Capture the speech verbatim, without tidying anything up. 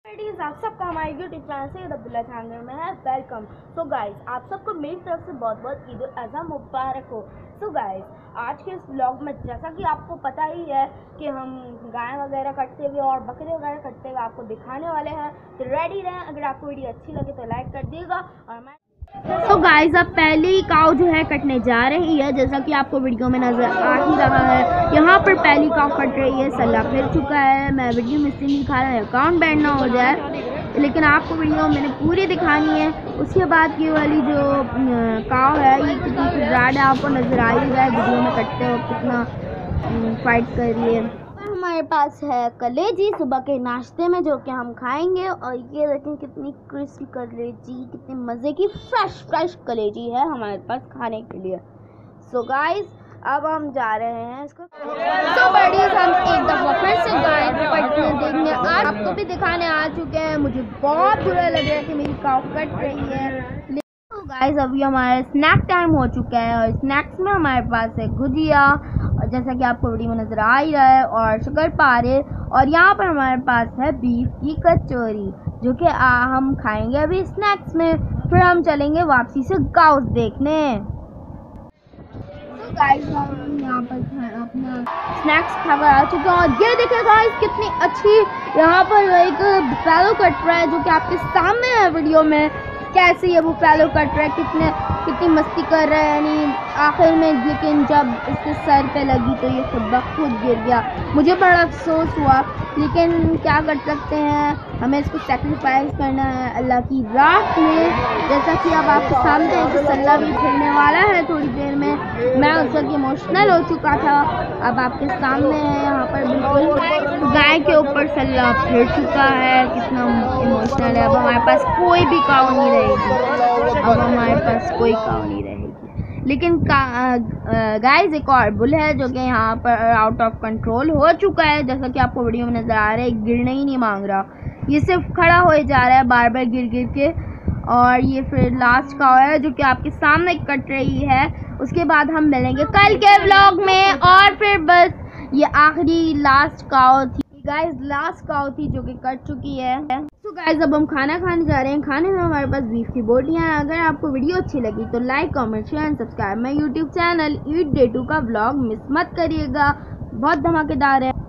Ladies, आप सबका हमारे यूट्यूब चैनल से अब्दुल्ला चैनल में है वेलकम। सो गाइस, आप सबको मेरी तरफ से बहुत बहुत ईद उल अज़हा मुबारक हो। सो गाइस, आज के इस ब्लॉग में जैसा कि आपको पता ही है कि हम गाय वगैरह कटते हुए और बकरे वगैरह कटते हुए आपको दिखाने वाले हैं, तो रेडी रहें। अगर आपको वीडियो अच्छी लगे तो लाइक कर दिएगा। और मैं तो गाइस, अब पहली काऊ जो है कटने जा रही है, जैसा कि आपको वीडियो में नजर आ ही रहा है। यहाँ पर पहली काऊ कट रही है, सल्ला फिर चुका है। मैं वीडियो में इसलिए दिखा रहा है अकाउंट बैन ना हो जाए, लेकिन आपको वीडियो मैंने पूरी दिखानी है। उसके बाद ये वाली जो काऊ है ये कितनी गुजरात है, आपको नजर आ ही रहा है वीडियो में कटते हो कितना फाइट कर रही है। हमारे पास है कलेजी सुबह के नाश्ते में, जो कि हम खाएंगे। और ये देखें कितनी क्रिस्पी कलेजी, कितनी मज़े की फ्रेश फ्रेश कलेजी है हमारे पास खाने के लिए। सो गाइस, अब हम जा रहे हैं इसको। सो बड़ीज, हम एक दफ़ा फिर से गाय कटने देखने आज आपको भी दिखाने आ चुके हैं। मुझे बहुत बुरा लग रहा है कि मेरी काऊ कट रही है। तो गाइस, अभी हमारा स्नैक टाइम हो चुका है और स्नैक्स में हमारे पास है गुजिया, और जैसा कि आपको वीडियो में नज़र आ ही रहा है, और शक्करपारे। और यहाँ पर हमारे पास है बीफ की कचौरी, जो कि हम खाएंगे अभी स्नैक्स में। फिर हम चलेंगे वापसी से गाउस देखने। तो गाइस, हम यहाँ पर अपना स्नैक्स खाकर आ चुके हैं। और ये देखें गाइस, कितनी अच्छी यहाँ पर एक बुफेलो कट रहा है, जो कि आपके सामने है वीडियो में। कैसे ये बुफेलो कट रहा है, कितने कितनी मस्ती कर रहा है, यानी आखिर में। लेकिन जब इसके सर पे लगी तो ये खुद ब खुद गिर गया। मुझे बड़ा अफसोस हुआ, लेकिन क्या कर सकते हैं, हमें इसको सेक्रीफाइस करना है अल्लाह की राह में। जैसा कि अब आपके सामने एक सल्ला भी फिरने वाला है थोड़ी देर में। मैं उस वक्त इमोशनल हो चुका था, अब आपके सामने है यहाँ पर बिल्कुल गाय के ऊपर सल्ला फिर चुका है। कितना इमोशनल है। अब हमारे पास कोई भी काऊ नहीं रहेगी, अब हमारे पास कोई काऊ नहीं रहेगी। लेकिन गाइस, एक और बुल है जो कि यहाँ पर आउट ऑफ कंट्रोल हो चुका है, जैसा कि आपको वीडियो में नज़र आ रहा है। गिरना ही नहीं मांग रहा, ये सिर्फ खड़ा हो जा रहा है बार बार गिर गिर के। और ये फिर लास्ट काऊ है जो कि आपके सामने कट रही है। उसके बाद हम मिलेंगे कल के व्लॉग में। और फिर बस ये आखिरी लास्ट काऊ थी गाइस, लास्ट काऊ थी जो कि कट चुकी है। तो गाइस, अब हम खाना खाने जा रहे हैं। खाने में हमारे पास बीफ की बोटियां हैं। अगर आपको वीडियो अच्छी लगी तो like, comment, share and subscribe. मैं YouTube channel eat day two का व्लॉग मिस मत करिएगा, बहुत धमाकेदार है।